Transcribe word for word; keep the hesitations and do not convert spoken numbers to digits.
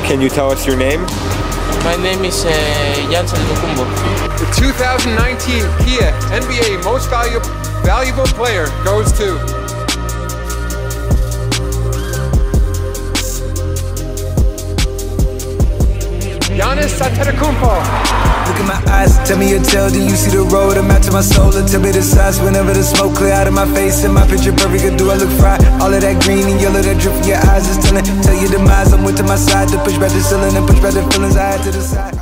Can you tell us your name? My name is uh, Giannis. The two thousand nineteen Kia N B A Most Valuable Valuable Player goes to Giannis. Look in my eyes, tell me your tale, do you see the road? I'm out to my soul, and tell me the size. Whenever the smoke clear out of my face and my picture perfect, do I look fried? All of that green and yellow that drip from your eyes is telling, tell your demise. I'm with to my side to push back the ceiling and push back the feelings I had to the side.